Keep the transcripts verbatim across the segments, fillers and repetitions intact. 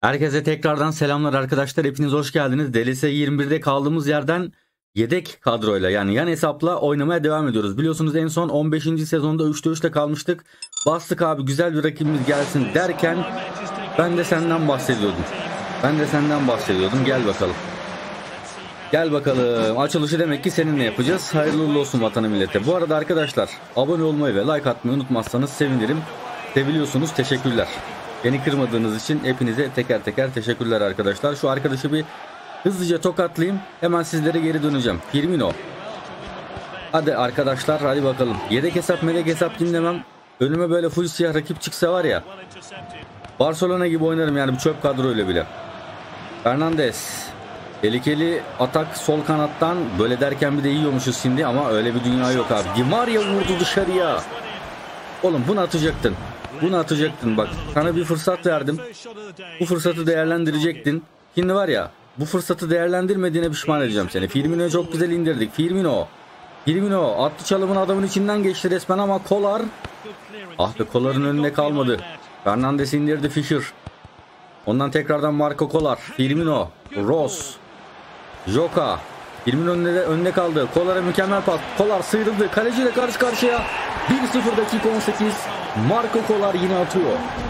Herkese tekrardan selamlar arkadaşlar. Hepiniz hoş geldiniz. D L S yirmi birde kaldığımız yerden yedek kadroyla yani yan hesapla oynamaya devam ediyoruz. Biliyorsunuz en son on beşinci sezonda üçte üçte kalmıştık. Bastık abi, güzel bir rakibimiz gelsin derken ben de senden bahsediyordum. Ben de senden bahsediyordum. Gel bakalım. Gel bakalım. Açılışı demek ki seninle yapacağız. Hayırlı uğurlu olsun vatana millete. Bu arada arkadaşlar abone olmayı ve like atmayı unutmazsanız sevinirim. Seviliyorsunuz. Teşekkürler. Beni kırmadığınız için hepinize teker teker teşekkürler arkadaşlar. Şu arkadaşı bir hızlıca tokatlayayım. Hemen sizlere geri döneceğim. Firmino. Hadi arkadaşlar, hadi bakalım. Yedek hesap melek hesap dinlemem. Önüme böyle full siyah rakip çıksa var ya, Barcelona gibi oynarım yani bu çöp kadroyla bile. Fernandes. Tehlikeli atak sol kanattan, böyle derken bir de yiyormuşuz şimdi ama öyle bir dünya yok abi. Di Maria vurdu dışarıya. Oğlum bunu atacaktın. Bunu atacaktın bak. Sana bir fırsat verdim. Bu fırsatı değerlendirecektin. Şimdi var ya, bu fırsatı değerlendirmediğine pişman edeceğim seni. Firmino'yu çok güzel indirdik. Firmino. Firmino attı, çalımın adamın içinden geçti resmen ama Kolar. Ah be, Kolar'ın önüne kalmadı. Fernandes indirdi, Fischer. Ondan tekrardan Marco Kolar. Firmino. Ross. Joka. Firmino'nun önünde, önüne kaldı. Kolar'a mükemmel pas. Kolar sıyrıldı. Kaleciyle karşı karşıya. bir sıfır dakika on sekiz. Marco Kolar yine atıyor.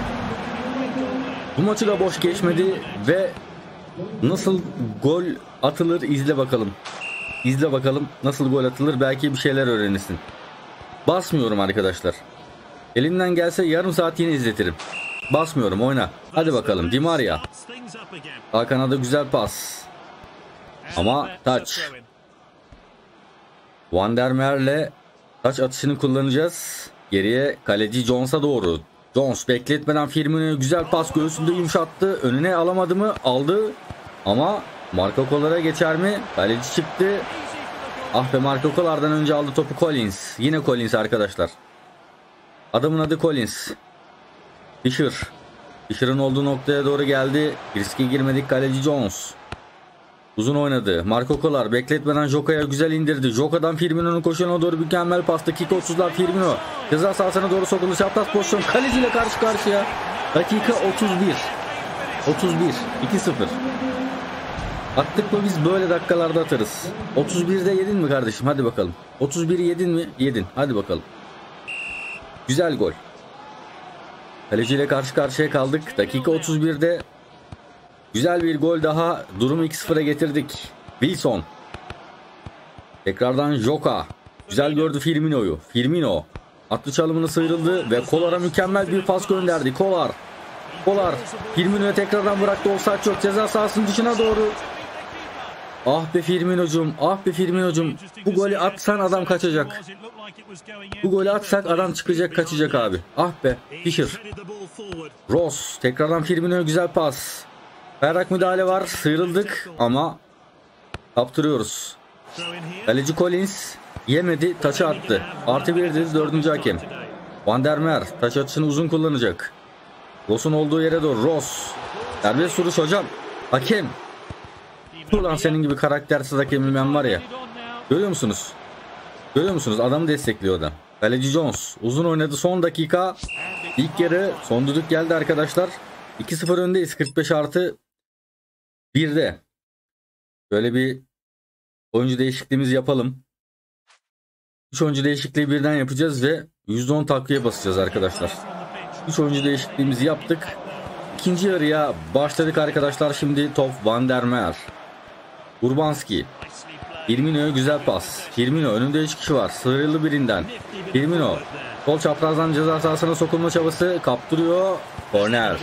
Bu maçı da boş geçmedi ve nasıl gol atılır izle bakalım. İzle bakalım nasıl gol atılır, belki bir şeyler öğrenirsin. Basmıyorum arkadaşlar. Elimden gelse yarım saat yine izletirim. Basmıyorum, oyna. Hadi bakalım. Di Maria. Hakan'a da güzel pas. Ama touch. Van der Mer'le touch atışını kullanacağız. Geriye kaleci Jones'a doğru. Jones bekletmeden Firmino'ya güzel pas, göğsünde yumuşattı. Önüne alamadı mı? Aldı. Ama Marco Kolar'a geçer mi? Kaleci çıktı. Ah be, Marco Kolar'dan önce aldı topu Collins. Yine Collins arkadaşlar. Adamın adı Collins. Fischer. Fischer'ın olduğu noktaya doğru geldi. Riske girmedik, kaleci Jones. Uzun oynadı. Marco Kolar bekletmeden Joka'ya güzel indirdi. Joka'dan Firmino'nun koşuna doğru mükemmel pas. Dakika otuzlar Firmino. Ceza sahasına doğru sokuldu. Çapraz pozisyon. Kaleciyle karşı karşıya. Dakika otuz bir. otuz bir. iki sıfır. Attık mı biz böyle dakikalarda atarız. otuz birde yedin mi kardeşim? Hadi bakalım. otuz biri yedin mi? Yedin. Hadi bakalım. Güzel gol. Kaleciyle karşı karşıya kaldık. Dakika otuz birde güzel bir gol daha. Durumu iki sıfıra getirdik. Wilson. Tekrardan Joka. Güzel gördü Firmino'yu. Firmino. Atlı çalımını sıyrıldı ve Kolar'a mükemmel bir pas gönderdi. Kolar. Kolar. Firmino'ya tekrardan bıraktı. Offside çok, ceza sahasının dışına doğru. Ah be Firmino'cum. Ah be Firmino'cum. Bu golü atsan adam kaçacak. Bu golü atsak adam çıkacak, kaçacak abi. Ah be. Fischer. Ross. Tekrardan Firmino'ya güzel pas. Berrak müdahale var. Sıyrıldık ama kaptırıyoruz. Kaleci Collins yemedi. Taça attı. Artı bir dedi dördüncü hakem. Van der Mer taç atışını uzun kullanacak. Ross'un olduğu yere doğru. Ross. Serbest vuruş hocam. Hakem. Ulan senin gibi karaktersiz hakemim ben var ya. Görüyor musunuz? Görüyor musunuz? Adamı destekliyor adam. Kaleci Jones. Uzun oynadı son dakika. İlk yarı son düdük geldi arkadaşlar. iki sıfır öndeyiz. kırk beş artı birde. Böyle bir oyuncu değişikliğimizi yapalım. üç oyuncu değişikliği birden yapacağız ve yüzde on takviye basacağız arkadaşlar. üç oyuncu değişikliğimizi yaptık. İkinci yarıya başladık arkadaşlar. Şimdi top Van der Mer. Urbanski. Firmino'ya güzel pas. Firmino önünde üç kişi var. Sıyrıldı birinden. Firmino. Sol çaprazdan ceza sahasına sokulma çabası, kaptırıyor. Korner.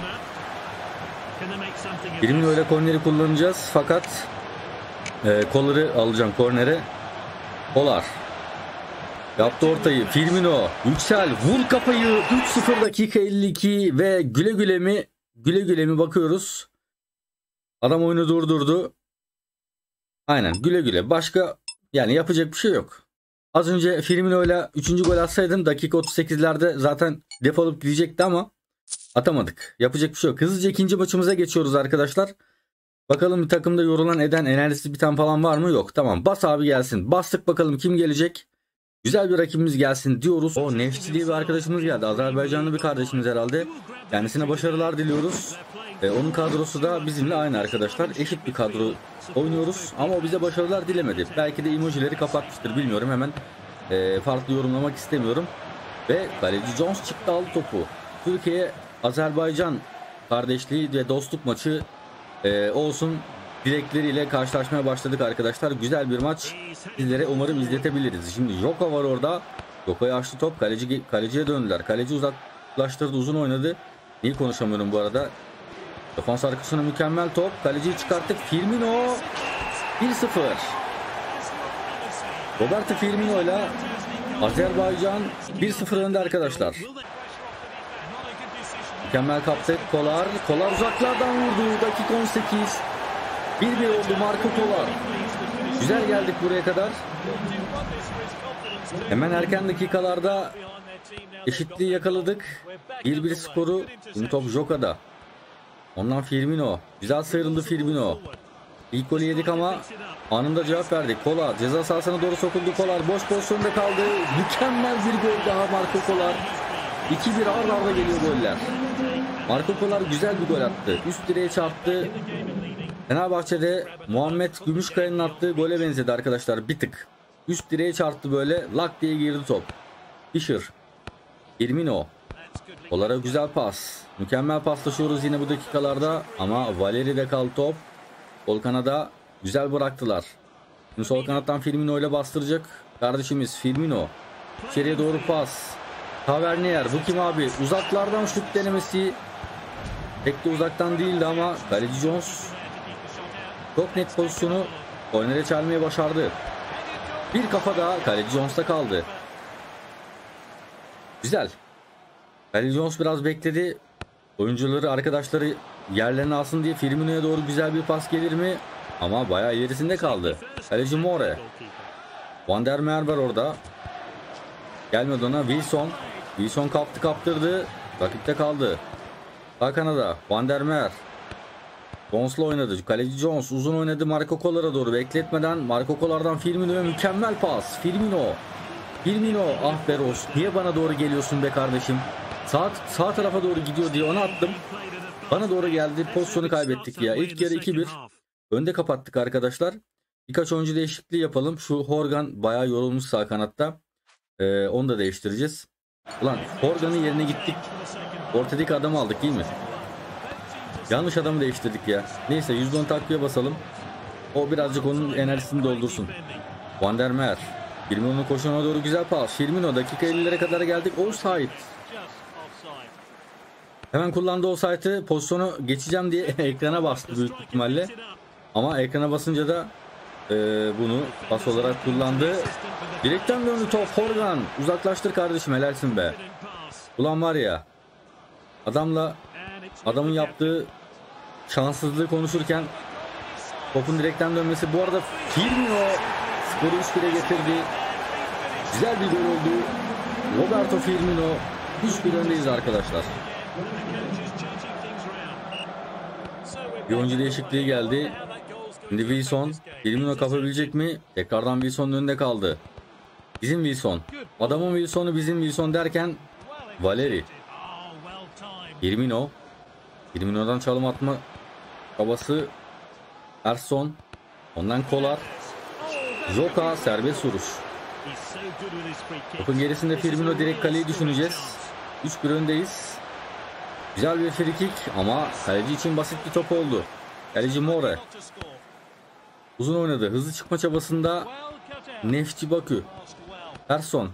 Firmino ile korneri kullanacağız fakat e, Kolar'ı alacağım kornere. Kolar. Yaptı ortayı. Firmino. Yüksel. Vur kafayı. üç sıfır dakika elli iki ve güle güle mi? Güle güle mi bakıyoruz. Adam oyunu durdurdu. Aynen, güle güle. Başka yani yapacak bir şey yok. Az önce Firmino ile üçüncü gol atsaydım dakika otuz sekizlerde zaten defolup gidecekti ama atamadık. Yapacak bir şey yok. Hızlıca ikinci maçımıza geçiyoruz arkadaşlar. Bakalım bir takımda yorulan eden, enerjisi biten falan var mı? Yok. Tamam. Bas abi gelsin. Bastık bakalım kim gelecek? Güzel bir rakibimiz gelsin diyoruz. O Neftçi diye bir arkadaşımız geldi. Azerbaycanlı bir kardeşimiz herhalde. Kendisine başarılar diliyoruz. E, onun kadrosu da bizimle aynı arkadaşlar. Eşit bir kadro oynuyoruz. Ama o bize başarılar dilemedi. Belki de emojileri kapatmıştır. Bilmiyorum. Hemen e, farklı yorumlamak istemiyorum. Ve kaleci Jones çıktı, aldı topu. Türkiye Azerbaycan kardeşliği ve dostluk maçı e, olsun dilekleriyle karşılaşmaya başladık arkadaşlar. Güzel bir maç sizlere umarım izletebiliriz. Şimdi Joka var orada. Joka'ya açtı top. Kaleci, kaleciye döndüler. Kaleci uzaklaştırdı, uzun oynadı. Niye konuşamıyorum bu arada. Defans arkasına mükemmel top. Kaleciyi çıkarttık. Firmino bir sıfır. Roberto Firmino ile Azerbaycan bir sıfır önde arkadaşlar. Mükemmel kaptı. Kolar. Kolar uzaklardan vurdu. Dakika on sekiz. bir bir oldu Marco Kolar. Güzel geldik buraya kadar. Hemen erken dakikalarda eşitliği yakaladık. bir bir skoru. Şimdi top Joka'da. Ondan Firmino. Güzel sıyrıldı Firmino. İlk golü yedik ama anında cevap verdik. Kolar ceza sahasına doğru sokuldu. Kolar boş pozisyonda kaldı. Mükemmel bir gol daha Marco Kolar. iki bir arda arda geliyor goller. Marco Kolar güzel bir gol attı. Üst direğe çarptı. Fenerbahçe'de Muhammed Gümüşkaya'nın attığı gole benzedi arkadaşlar bir tık. Üst direğe çarptı böyle, lak diye girdi top. Fischer. Firmino. Kolar'a güzel pas. Mükemmel paslaşıyoruz yine bu dakikalarda ama Valeri'de kaldı top. Sol kanada güzel bıraktılar. Şimdi sol kanattan Firmino ile bastıracak kardeşimiz Firmino. İçeriye doğru pas. Tavernier, bu kim abi? Uzaklardan şut denemesi. Pek de uzaktan değildi ama kaleci Jones çok net pozisyonu kornere çelmeyi başardı. Bir kafa daha kaleci Jones'ta kaldı. Güzel. Kaleci Jones biraz bekledi. Oyuncuları, arkadaşları yerlerini alsın diye Firmino'ya doğru güzel bir pas gelir mi? Ama bayağı ilerisinde kaldı. Kaleci More. Van der Meer var orada. Gelmedi ona. Wilson. Wilson kaptı, kaptırdı. Rakipte kaldı. Sağ kanada Van der Meer. Jones'la oynadı. Kaleci Jones uzun oynadı Marco Kolar'a doğru. Bekletmeden Marco Kolar'dan Firmino'ya mükemmel pas. Firmino. Firmino. Ah be Ross. Niye bana doğru geliyorsun be kardeşim? Sağ, sağ tarafa doğru gidiyor diye onu attım. Bana doğru geldi. Pozisyonu kaybettik ya. İlk yarı iki bir. Önde kapattık arkadaşlar. Birkaç oyuncu değişikliği yapalım. Şu Horgan bayağı yorulmuş sağ kanatta. Ee, onu da değiştireceğiz. Ulan Horgan'ın yerine gittik. Ortadaki adamı aldık değil mi? Yanlış adamı değiştirdik ya. Neyse yüzde on takviye basalım. O birazcık onun enerjisini doldursun. Van der Meer. Firmino'nun koşuna doğru güzel pas. Firmino dakika ellilere kadar geldik. Offside. Hemen kullandığı offside'ı, pozisyonu geçeceğim diye ekrana bastı büyük ihtimalle. Ama ekrana basınca da e, bunu pas olarak kullandı. Direkten döndü top. Horgan. Uzaklaştır kardeşim, helalsin be. Ulan var ya, adamla adamın yaptığı şanssızlığı konuşurken topun direkten dönmesi. Bu arada Firmino skoru üç bire getirdi. Güzel bir gol oldu. Roberto Firmino. üç bir öndeyiz arkadaşlar. Bir oyuncu değişikliği geldi. Şimdi Wilson. Firmino kapabilecek mi? Tekrardan Wilson'un önünde kaldı. Bizim Wilson. Adamın Wilson'u bizim Wilson derken Valeri. Firmino. Firmino'dan çalım atma çabası. Erson. Ondan Kolar. Joka serbest vuruş. Topun gerisinde Firmino, direkt kaleyi düşüneceğiz. üç bir öndeyiz. Güzel bir free kick ama kaleci için basit bir top oldu. Kaleci More. Uzun oynadı. Hızlı çıkma çabasında Neftçi Bakü. Erson.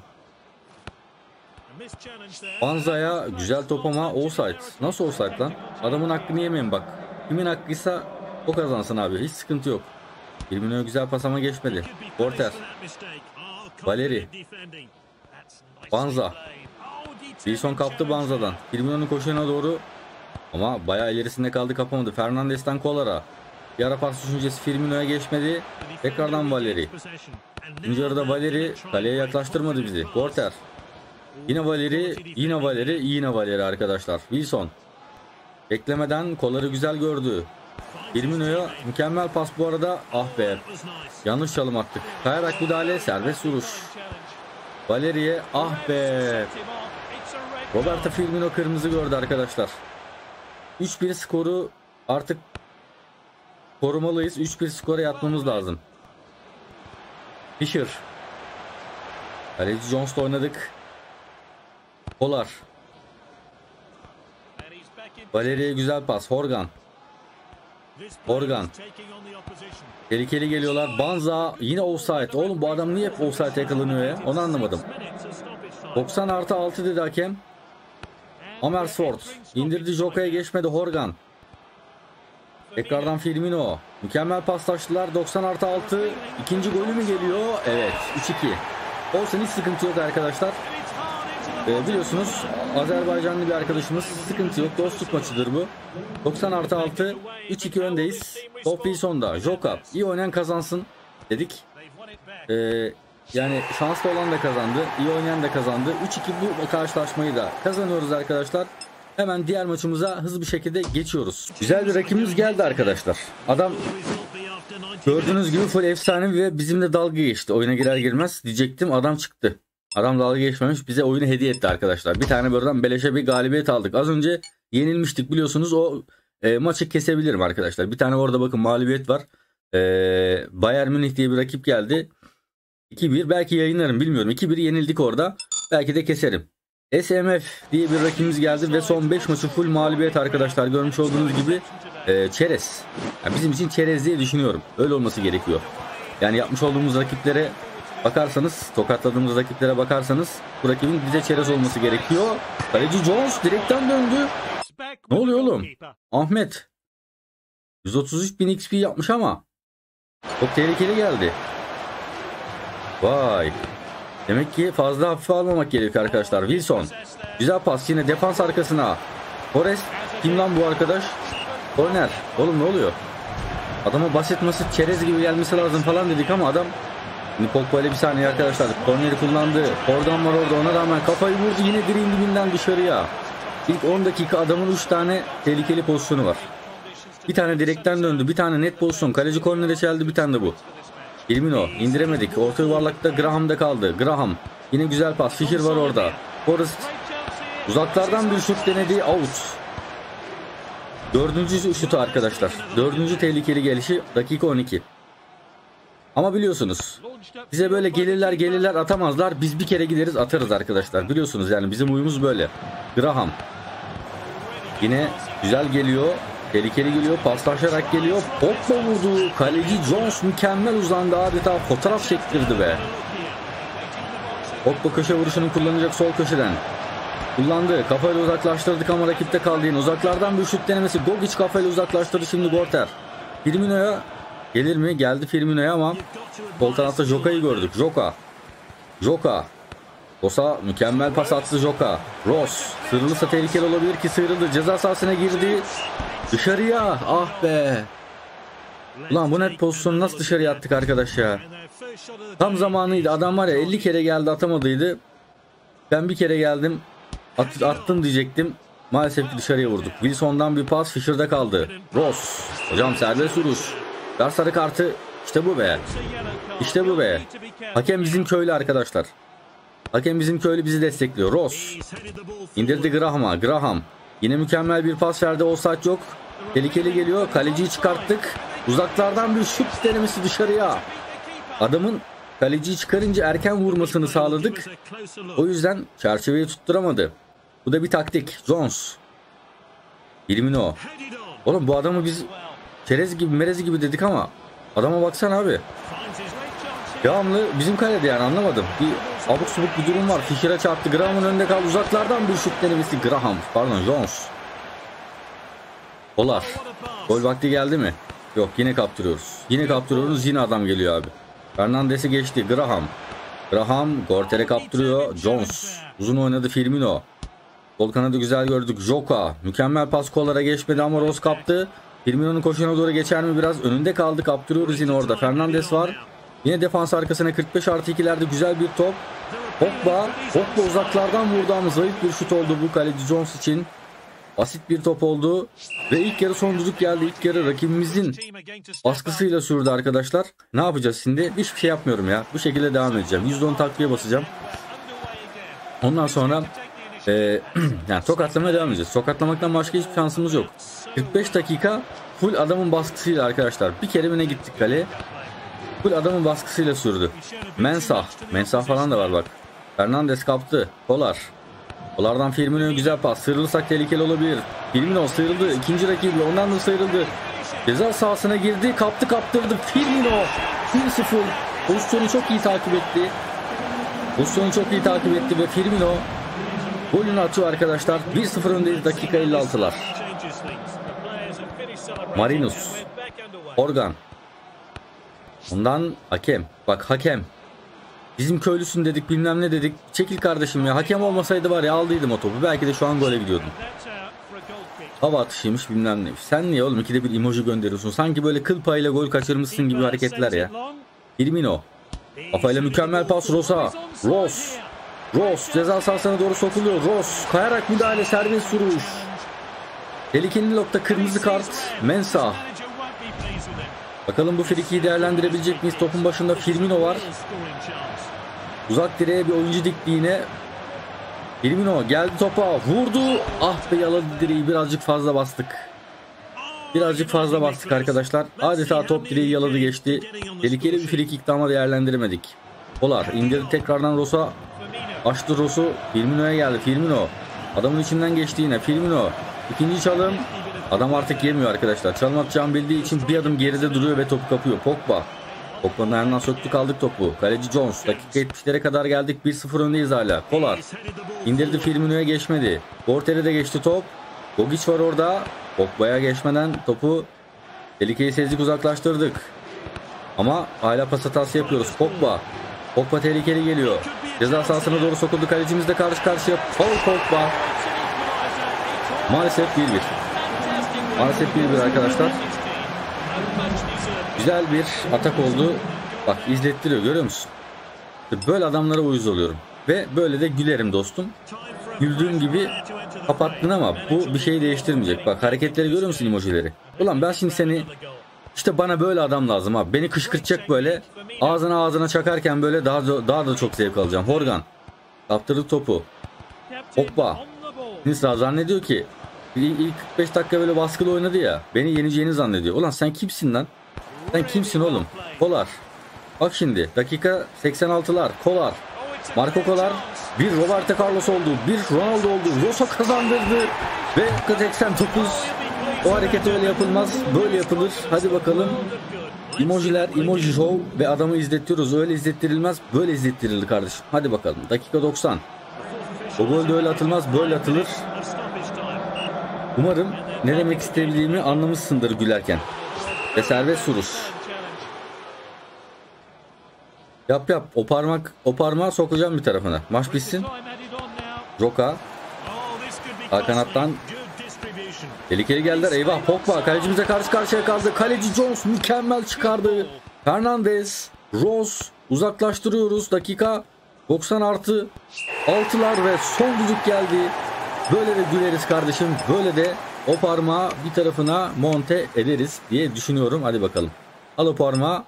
Banza'ya güzel top ama offside. Nasıl offside lan? Adamın hakkını yemeyin bak. Kimin hakkıysa o kazansın abi. Hiç sıkıntı yok. Firmino'ya güzel pas ama geçmedi. Porter. Valeri. Banza. Wilson kaptı Banza'dan. Firmino'nun koşuna doğru ama bayağı ilerisinde kaldı, kapamadı. Fernandes'ten Kolar'a. Bir ara pas düşüncesi Firmino'ya geçmedi. Tekrardan Valeri. İkinci yarıda Valeri kaleye yaklaştırmadı bizi. Porter. Yine Valeri, yine Valeri, yine Valeri arkadaşlar. Wilson. Beklemeden Kolar'ı güzel gördü. Firmino'ya mükemmel pas bu arada. Ah be. Yanlış çalım attık. Kayarak müdahale, serbest vuruş. Valeri'ye, ah be. Roberto Firmino kırmızı gördü arkadaşlar. üç bir skoru artık korumalıyız. üç bir skora yatmamız lazım. Fischer. Kaleci Jones'la oynadık. Polar. Valeri'ye güzel pas. Horgan. Horgan. Tehlikeli geliyorlar. Banza yine offside. Oğlum bu adam niye hep offside yakalanıyor ya? Onu anlamadım. doksan artı altı dedi hakem. Amersfoort indirdi, Joka'ya geçmedi. Horgan. Tekrardan Firmino. Mükemmel paslaştılar. doksan artı altı. İkinci golü mü geliyor? Evet. üç iki. Olsun, hiç sıkıntı yok arkadaşlar. Ee, biliyorsunuz Azerbaycanlı bir arkadaşımız, sıkıntı yok. Dostluk maçıdır bu. doksan artı altı. üç iki öndeyiz. Top Wilson'da. Joka. İyi oynayan kazansın dedik. Ee, yani şanslı olan da kazandı. İyi oynayan da kazandı. üç iki bu karşılaşmayı da kazanıyoruz arkadaşlar. Hemen diğer maçımıza hızlı bir şekilde geçiyoruz. Güzel bir rakibimiz geldi arkadaşlar. Adam gördüğünüz gibi full efsane ve bizimle dalga geçti. Oyuna girer girmez diyecektim, adam çıktı. Adam dalga geçmemiş, bize oyunu hediye etti arkadaşlar. Bir tane buradan beleşe bir galibiyet aldık. Az önce yenilmiştik biliyorsunuz, o e, maçı kesebilirim arkadaşlar. Bir tane orada bakın mağlubiyet var. E, Bayern Münih diye bir rakip geldi. iki bir, belki yayınlarım bilmiyorum. iki bir yenildik orada. Belki de keserim. S M F diye bir rakibimiz geldi ve son beş maçı full mağlubiyet arkadaşlar. Görmüş olduğunuz gibi e, çerez. Yani bizim için çerez diye düşünüyorum. Öyle olması gerekiyor. Yani yapmış olduğumuz rakiplere bakarsanız, tokatladığımız rakiplere bakarsanız bu rakibin bize çerez olması gerekiyor. Kaleci Jones direkten döndü. Ne oluyor oğlum? Ahmet. yüz otuz üç bin X P yapmış ama çok tehlikeli geldi. Vay. Demek ki fazla hafife almamak gerekiyor arkadaşlar. Wilson. Güzel pas yine defans arkasına. Forrest. Kim lan bu arkadaş? Korner. Oğlum ne oluyor? Adama basit masit çerez gibi gelmesi lazım falan dedik ama adam... Şimdi Pogba ile bir saniye arkadaşlar. Korneri kullandı. Oradan var orada, ona rağmen kafayı vurdu. Yine direğin dibinden dışarıya. İlk on dakika adamın üç tane tehlikeli pozisyonu var. Bir tane direkten döndü. Bir tane net pozisyon. Kaleci kornere çeldi, bir tane de bu. Firmino indiremedik. Orta yuvarlakta Graham'da kaldı. Graham. Yine güzel pas. Fischer var orada. Forrest. Uzaklardan bir şut denedi. Out. Dördüncü şutu arkadaşlar. Dördüncü tehlikeli gelişi. Dakika on iki. Ama biliyorsunuz bize böyle gelirler gelirler atamazlar. Biz bir kere gideriz atarız arkadaşlar. Biliyorsunuz yani bizim uyumuz böyle. Graham. Yine güzel geliyor. Tehlikeli geliyor. Paslaşarak geliyor. Pogba vurdu. Kaleci Jones mükemmel uzandı. Adeta fotoğraf çektirdi be. Pogba köşe vuruşunu kullanacak sol köşeden. Kullandı. Kafayla uzaklaştırdık ama rakipte kaldı yine. Uzaklardan bir şut denemesi. Gogic kafayla uzaklaştırdı. Şimdi Gorter. Firmino'ya gelir mi? Geldi Firmino'ya ama sol tarafta Joka'yı gördük. Joka. Joka. Osa mükemmel pas attı Joka. Ross. Sıyrılırsa tehlikeli olabilir ki sıyrıldı. Ceza sahasına girdi. Dışarıya. Ah be. Ulan bu net pozisyonu nasıl dışarıya attık arkadaş ya. Tam zamanıydı. Adam var ya elli kere geldi atamadıydı. Ben bir kere geldim. At, attım diyecektim. Maalesef ki dışarıya vurduk. Wilson'dan bir pas Fischer'da kaldı. Ross. Hocam serbest vuruş. Ver sarı kartı. İşte bu be. İşte bu be. Hakem bizim köylü arkadaşlar. Hakem bizim köylü, bizi destekliyor. Ross. İndirdi Graham'a. Graham. Yine mükemmel bir pas verdi. Offside yok. Tehlikeli geliyor. Kaleciyi çıkarttık. Uzaklardan bir şut denemesi dışarıya. Adamın kaleciyi çıkarınca erken vurmasını sağladık. O yüzden çerçeveyi tutturamadı. Bu da bir taktik. Jones. Firmino. Oğlum bu adamı biz çerez gibi merez gibi dedik ama adama baksana abi. Devamlı bizim kalede yani, anlamadım. Bir abuk subuk bir durum var. Fischer'e çarptı. Graham'ın önünde kaldı. Uzaklardan bir şut denemesi. Graham. Pardon Jones. Polar. Gol vakti geldi mi? Yok, yine kaptırıyoruz. Yine kaptırıyoruz. Yine adam geliyor abi. Fernandes'i geçti. Graham. Graham Gorter'e kaptırıyor. Jones. Uzun oynadı Firmino. Sol kanadı güzel gördük. Joka. Mükemmel pas, kollara geçmedi ama Ross kaptı. Firmino'nun koşuna doğru geçer mi? Biraz önünde kaldı. Kaptırıyoruz yine orada. Fernandes var. Yine defans arkasına kırk beş artı ikilerde güzel bir top. Pogba. Pogba uzaklardan vurdu ama zayıf bir şut oldu bu kaleci Jones için. Basit bir top oldu. Ve ilk yarı son düdük geldi. İlk yarı rakibimizin baskısıyla sürdü arkadaşlar. Ne yapacağız şimdi? Hiçbir şey yapmıyorum ya. Bu şekilde devam edeceğim. yüzde on takviye basacağım. Ondan sonra e, yani tokatlamaya devam edeceğiz. Tokatlamaktan başka hiçbir şansımız yok. kırk beş dakika full adamın baskısıyla arkadaşlar. Bir kere bine gittik kaleye. Full adamın baskısıyla sürdü. Mensah. Mensah falan da var bak. Fernandes kaptı. Kolar. Kolardan Firmino'ya güzel pas. Sıyrılırsak tehlikeli olabilir. Firmino sıyrıldı. İkinci rakibi ondan da sıyrıldı. Ceza sahasına girdi. Kaptı kaptırdı. Firmino. bir sıfır. Pozisyonu çok iyi takip etti. Pozisyonu çok iyi takip etti ve Firmino golünü atıyor arkadaşlar. bir sıfır öndeyiz dakika elli altılar. Marinus. Organ. Ondan hakem. Bak hakem. Bizim köylüsün dedik bilmem ne dedik. Çekil kardeşim ya. Hakem olmasaydı var ya aldıydım o topu. Belki de şu an gole gidiyordum. Hava atışıymış bilmem neymiş. Sen niye oğlum ikide bir emoji gönderiyorsun? Sanki böyle kıl payıyla gol kaçırmışsın gibi hareketler ya. Firmino. Kafayla mükemmel pas Rosa. Ross. Ross ceza sahasına doğru sokuluyor. Ross kayarak müdahale, serbest vuruş. Tehlikeli nokta, kırmızı kart. Mensah. Bakalım bu frikiyi değerlendirebilecek miyiz? Topun başında Firmino var. Uzak direğe bir oyuncu dikti yine. Firmino geldi topa. Vurdu. Ah be, yaladı direği. Birazcık fazla bastık. Birazcık fazla bastık arkadaşlar. Adeta top direği yaladı geçti. Tehlikeli bir frikik ama değerlendiremedik. Kolar indirdi tekrardan Ross'a. Açtı Ross'u. Firmino'ya geldi. Firmino. Adamın içinden geçti yine. Firmino. İkinci çalım. Adam artık yemiyor arkadaşlar. Çalım atacağını bildiği için bir adım geride duruyor ve topu kapıyor. Pogba. Pogba'nın ayağından söktük aldık topu. Kaleci Jones. Dakika yetmişlere kadar geldik. bir sıfır öndeyiz hala. Kolar. İndirdi, Firmino'ya geçmedi. Borter'e de geçti top. Gogic var orada. Pogba'ya geçmeden topu tehlikeyi sezdik, uzaklaştırdık. Ama hala pas hatası yapıyoruz. Pogba. Pogba tehlikeli geliyor. Ceza sahasına doğru sokuldu. Kalecimiz de karşı karşıya. Paul Pogba. Maalesef bir bir. Maalesef bir bir arkadaşlar. Güzel bir atak oldu. Bak izlettiriyor, görüyor musun? Böyle adamlara uyuz oluyorum. Ve böyle de gülerim dostum. Güldüğüm gibi kapattın ama bu bir şeyi değiştirmeyecek. Bak hareketleri görüyor musun, emojileri? Ulan ben şimdi seni, işte bana böyle adam lazım abi. Beni kışkırtacak böyle. Ağzına ağzına çakarken böyle daha daha da çok zevk alacağım. Horgan. Kaptırdı topu. Hoppa. Nisra zannediyor ki ilk kırk beş dakika böyle baskılı oynadı ya. Beni yeneceğini zannediyor. Ulan sen kimsin lan? Sen kimsin oğlum? Kolar. Bak şimdi dakika seksen altılar. Kolar. Marco Kolar. Bir Roberto Carlos oldu. Bir Ronaldo oldu. Rosa kazandırdı. Ve seksen dokuz. O hareket öyle yapılmaz. Böyle yapılır. Hadi bakalım. Emojiler, emoji show ve adamı izletiyoruz. Öyle izlettirilmez. Böyle izlettirildi kardeşim. Hadi bakalım. Dakika doksan. O gol de öyle atılmaz. Böyle atılır. Umarım ne demek istediğimi anlamışsındır gülerken. Ve serbest vuruş. Yap yap. O parmak, o parmağı sokacağım bir tarafına. Maç bitsin. Roka. Sağ kanattan. Tehlikeli geldiler. Eyvah, Pogba. Kalecimize karşı karşıya kaldı. Kaleci Jones mükemmel çıkardı. Fernandes. Ross. Uzaklaştırıyoruz. Dakika doksan artı altılar ve son düdük geldi. Böyle de güleriz kardeşim. Böyle de o parmağı bir tarafına monte ederiz diye düşünüyorum. Hadi bakalım. Al o parmağı.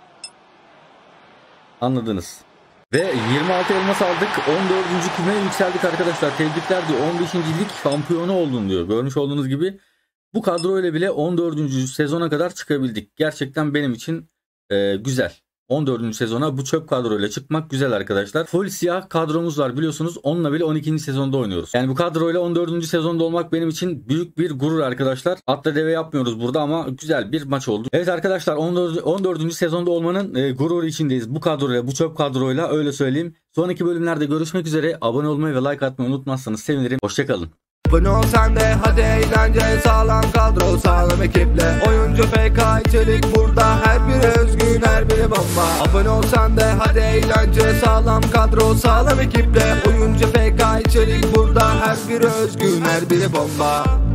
Anladınız. Ve yirmi altı elmas aldık. on dördüncü kümeye yükseldik arkadaşlar. Tebrikler diyor. on beşinci lig şampiyonu oldun diyor. Görmüş olduğunuz gibi bu kadroyla bile on dördüncü sezona kadar çıkabildik. Gerçekten benim için e, güzel. on dördüncü sezona bu çöp kadroyla çıkmak güzel arkadaşlar. Full siyah kadromuz var biliyorsunuz. Onunla bile on ikinci sezonda oynuyoruz. Yani bu kadroyla on dördüncü sezonda olmak benim için büyük bir gurur arkadaşlar. Atla deve yapmıyoruz burada ama güzel bir maç oldu. Evet arkadaşlar, on dördüncü sezonda olmanın e, gururu içindeyiz. Bu kadroyla, bu çöp kadroyla, öyle söyleyeyim. Sonraki bölümlerde görüşmek üzere. Abone olmayı ve like atmayı unutmazsanız sevinirim. Hoşçakalın. Abone ol sen de hadi eğlence, sağlam kadro sağlam ekiple. Oyuncu F K içerik burada, her biri özgün her biri bomba. Abone ol sen de hadi eğlence, sağlam kadro sağlam ekiple. Oyuncu F K içerik burada, her biri özgün her biri bomba.